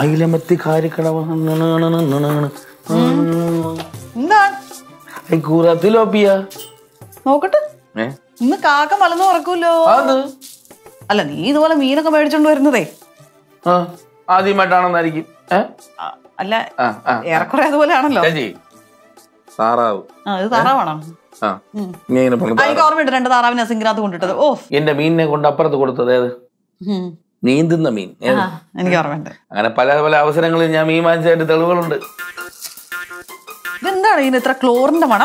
അയിലമത്തി കാരിക്കടവ tilapia നോക്കട്ടെ. ഇന്ന് കാക്ക മലന്ന് ഉറക്കൂല്ലോ. അല്ല നീ ഇതുപോലെ മീനൊക്കെ മേടിച്ചോണ്ട് വരുന്നതേ ആദ്യമായിട്ടാണെന്നായിരിക്കും. അല്ല ഏറെക്കുറെ അതുപോലെ ആണല്ലോ. താറാവ്. ഇത് താറാവാണോ? എനിക്ക് ഓർമ്മയുണ്ട് 2 താറാവിനെ സിംഗിനകത്ത് കൊണ്ടിട്ടത്. ഓ എന്റെ മീനിനെ കൊണ്ട് അപ്പുറത്ത് കൊടുത്തത് ഏത്? നീന്തുന്ന മീൻ. എനിക്ക് ഓർമ്മയുണ്ട്. അങ്ങനെ പല പല അവസരങ്ങളിൽ ഞാൻ മീൻ വാങ്ങിച്ചതിന്റെ തെളിവുകളുണ്ട്. ഇതെന്താണ് ഇതിന് ഇത്ര ക്ലോറിന്റെ മണം?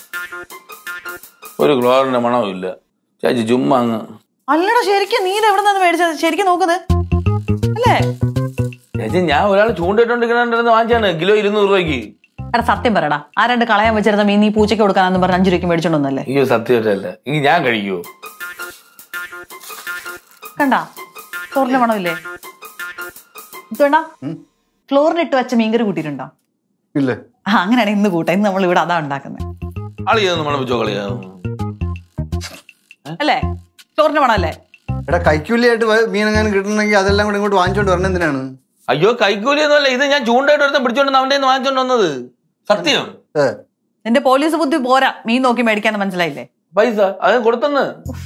ഒരു ക്ലോറിന്റെ മണവും ഇല്ല ചേച്ചി, ചുമ്മാ അങ്ങ്. അല്ലടാ ശരിക്കും നീ എവിടെ നിന്ന് മേടിച്ചത്? ശരിക്കും നോക്കുന്നത് അല്ലേ ചേച്ചി? ഞാൻ ഒരാൾ ചൂണ്ടിട്ടോണ്ടിരിക്കണെന്ന് വാങ്ങിച്ചാണ് കിലോ 200 രൂപയ്ക്ക്. എടാ സത്യം പറയടാ, ആരാണ്ട് കളയാൻ വെച്ചിരുന്ന മീൻ നീ പൂച്ചയ്ക്ക് കൊടുക്കാനെന്ന് പറഞ്ഞ് 5 രൂപയ്ക്ക് മേടിച്ചോണ്ടല്ലേ? അയ്യോ സത്യമായിട്ടല്ല, ഇനി ഞാൻ കഴിക്കുവോ? കണ്ടാ ക്ലോറിന്റെ മണമില്ലേ? ഇതുവേണ്ടാ ക്ലോറിനിട്ട് വെച്ച മീൻകറി കൂട്ടിയിട്ടുണ്ടോ? ഇല്ല. അങ്ങനെയാണ് ഇന്ന് കൂട്ടാ. ഇന്ന് നമ്മൾ ഇവിടെ അതാ ഉണ്ടാക്കുന്നത്. അല്ലേ? ക്ലോറിന്റെ മണല്ലേ? എടാ കൈക്കൂലിയായിട്ട് മീനെങ്ങാനും കിട്ടണമെങ്കിൽ അതെല്ലാം കൂടെ ഇങ്ങോട്ട് വാങ്ങിച്ചോണ്ട് വരണം. എന്തിനാണ്? അയ്യോ കൈക്കൂലി ഒന്നുമല്ല, ഇത് ഞാൻ ചൂണ്ടായിട്ട് ഒരുത്തം പിടിച്ചോണ്ട് അവന്റെ വാങ്ങിച്ചോണ്ട് വന്നത്. സത്യം. എന്റെ പോലീസ് ബുദ്ധി പോരാ മീൻ നോക്കി മേടിക്കാന്ന് മനസ്സിലായില്ലേ? പൈസ അത് കൊടുത്തെന്ന്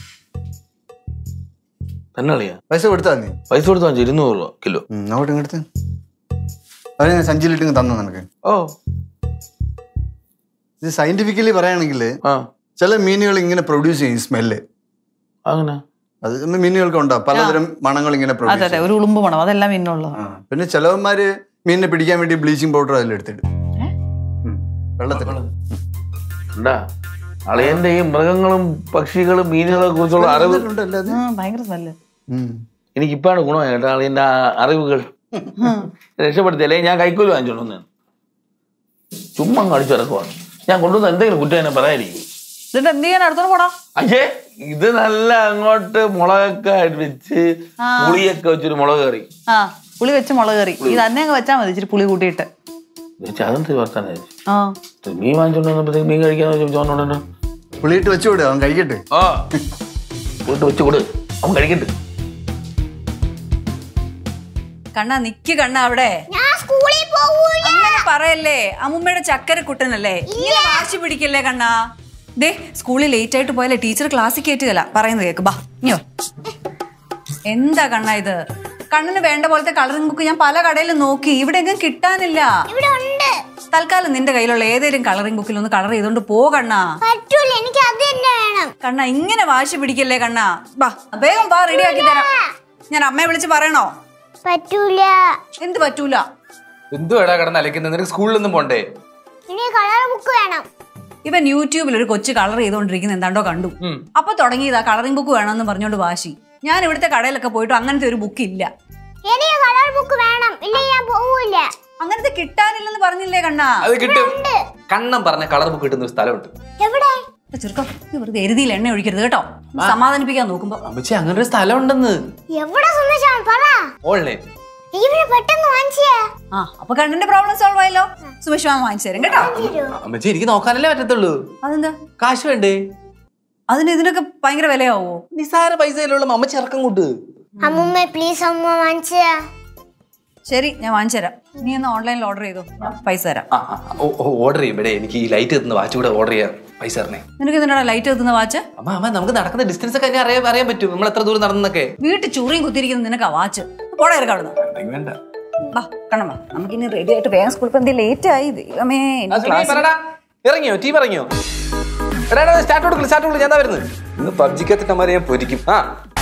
തന്നെ കളിയാ. പൈസ കൊടുത്താ നീ? പൈസ കൊടുത്താ 200 രൂപ കിലോ. അങ്ങോട്ട് ഇങ്ങടുത്ത് അത് സഞ്ചിയിലിട്ട് തന്നു നിനക്ക്. ഓ ഇത് സയന്റിഫിക്കലി പറയുകയാണെങ്കിൽ ചില മീനുകൾ ഇങ്ങനെ പ്രൊഡ്യൂസ് ചെയ്യും സ്മെല്ല്. അങ്ങനെ അത് മീനുകൾക്ക് ഉണ്ടാവും പലതരം മണങ്ങൾ ഇങ്ങനെ പ്രൊഡ്യൂസ്. ഒരു ഉളുമ്പ് മണം അതെല്ലാം മീനുള്ളത്. പിന്നെ ചിലവന്മാര് മീനിനെ പിടിക്കാൻ വേണ്ടി ബ്ലീച്ചിങ് പൗഡർ അതിലെടുത്തിടും വെള്ളത്തിൽ. അളിയന്റെ ഈ മൃഗങ്ങളും പക്ഷികളും മീനുകളെ കുറിച്ചുള്ള അറിവ് ഭയങ്കര സ്മെല്ല്. എനിക്കിപ്പാണ് ഗുണമായി കേട്ടോ അളിയന്റെ അറിവുകൾ. രക്ഷപ്പെടുത്തിയല്ലേ ഞാൻ കൈക്കൂലി വാങ്ങിച്ചോണ്ട് ചുമ്മാ കളിച്ചിറക്കുവാണ്. ഞാൻ കൊണ്ടുവന്ന എന്തെങ്കിലും കുറ്റം എന്നെ പറയാതിരിക്കും. ഇതിന്റെ എന്ത് ചെയ്യാൻ അടുത്തോണ്ട് പോടാ? അയ്യേ ഇത് നല്ല അങ്ങോട്ട് മുളകൊക്കെ വെച്ച് പുളിയൊക്കെ വെച്ചൊരു മുളക് കറി. പുളി വെച്ച് മുളക് കറി ഇത് തന്നെ അങ്ങ് വെച്ചാൽ മതി. ഇച്ചിരി പുളി കൂട്ടിയിട്ട് അതെന്ത് വർത്താനം. മീൻ വാങ്ങിച്ചോണ്ട് വന്നപ്പോഴത്തേക്ക് മീൻ കഴിക്കാന്ന് ചോദിച്ചോണ്ടോ പുളിയിട്ട് വെച്ചു കൊടു, അവൻ കഴിക്കട്ടെ. പുളിട്ട് വെച്ചു കൊടു, അവൻ കഴിക്കട്ടെ. കണ്ണാ നിക്ക് കണ്ണ അവിടെ. അങ്ങനെ പറയല്ലേ, അമ്മുമ്മയുടെ ചക്കര കുട്ടനല്ലേ, ഇങ്ങനെ വാശി പിടിക്കല്ലേ കണ്ണാ. ദേ സ്കൂളിൽ ലേറ്റ് ആയിട്ട് പോയാലേ ടീച്ചർ ക്ലാസ്സിൽ കയറ്റുകയല്ല പറയുന്നത് കേക്ക്. ബാ ഇഞ്ഞോ. എന്താ കണ്ണാ ഇത്? കണ്ണിന് വേണ്ട പോലത്തെ കളറിംഗ് ബുക്ക് ഞാൻ പല കടയിലും നോക്കി, ഇവിടെ എങ്ങും കിട്ടാനില്ല. തൽക്കാലം നിന്റെ കയ്യിലുള്ള ഏതെങ്കിലും കളറിംഗ് ബുക്കിൽ ഒന്ന് കളർ ചെയ്തോണ്ട് പോ കണ്ണാ. കണ്ണാ ഇങ്ങനെ വാശി പിടിക്കല്ലേ കണ്ണാ. ബാ വേഗം വാ, റെഡി ആക്കി തരാം. ഞാൻ അമ്മയെ വിളിച്ച് പറയണോ? പറ്റൂല. എന്ത് പറ്റൂല? എന്തുവാടാ കിടന്ന് അലക്കുന്നത്? നിനക്ക് സ്കൂളിലൊന്നും പോണ്ടേ? ഇവൻ യൂട്യൂബിൽ ഒരു കൊച്ചു കളർ ചെയ്തോണ്ടിരിക്കുന്ന എന്താണ്ടോ കണ്ടു. അപ്പൊ തുടങ്ങിയതാ കളറിംഗ് ബുക്ക് വേണമെന്ന് പറഞ്ഞോണ്ട് വാശി. ഞാൻ ഇവിടുത്തെ കടയിലൊക്കെ പോയിട്ട് അങ്ങനത്തെ ഒരു ബുക്ക് ഇല്ല. അങ്ങനത്തെ കിട്ടാനില്ലെന്ന് പറഞ്ഞില്ലേ കണ്ണാ? അത് കിട്ടും. കണ്ണം പറഞ്ഞ കളർ ബുക്ക് കിട്ടുന്ന ഒരു സ്ഥലമുണ്ട്. ചെറുക്കം വെറുതെ എരുതിയിൽ എണ്ണ ഒഴിക്കരുത് കേട്ടോ. സമാധാനിപ്പിക്കാൻ നോക്കുമ്പോ അങ്ങനെ ഒരു സ്ഥലം ഉണ്ടെന്ന്. അപ്പൊ കണ്ണിന്റെ പ്രോബ്ലം സോൾവ് ആയല്ലോ. സുമേഷ് മാമ വാങ്ങിച്ചു തരും കേട്ടോ. അമ്മച്ചി എനിക്ക് നോക്കാനല്ലേ പറ്റത്തുള്ളൂ. അതെന്താ? കാശ് വേണ്ടേ? അതിന് ഇതിനൊക്കെ ഭയങ്കര വിലയാവോ? നിസാര പൈസയിലുള്ള അമ്മച്ചി ഇറക്കം കൂട്ട്. ശരി ഞാൻ വാങ്ങിച്ചു തരാം. നീ ഒന്ന് ഓൺലൈനിൽ ഓർഡർ ചെയ്തോ, പൈസ തരാം. ഓർഡർ ചെയ്യും. ഇവിടെ എനിക്ക് ഈ ലൈറ്റ് എത്തുന്ന വാച്ച് കൂടെ ഓർഡർ ചെയ്യാൻ പൈസ തരണേ. നിനക്ക് ഇതിനാ ലൈറ്റ് എത്തുന്ന വാച്ച്? അമ്മ നമുക്ക് നടക്കുന്ന ഡിസ്റ്റൻസ് ഒക്കെ അറിയാൻ പറ്റും, നമ്മൾ എത്ര ദൂരം നടന്നൊക്കെ. വീട്ടിൽ ചുറിയും കുത്തിരിക്കുന്ന നിനക്ക് ആ വാച്ച് പോടാ ഇറക്കാവുന്ന. കണ്ണമ്മ നമുക്കിനി റെഡി ആയിട്ട് വേഗം സ്കൂളിൽ എന്തെങ്കിലും ലേറ്റ് ആയി. ദൈവമേ ഇറങ്ങിയോ? ടീം ഇറങ്ങിയോ? സ്റ്റാർട്ട് കൊടുക്കില്ല, സ്റ്റാർട്ട് കൊടുക്കില്ല. ഞാൻ വരുന്നത് ഇന്ന് പബ്ജിക്കത്തിട്ടമാരെ ഞാൻ പൊരിക്കും.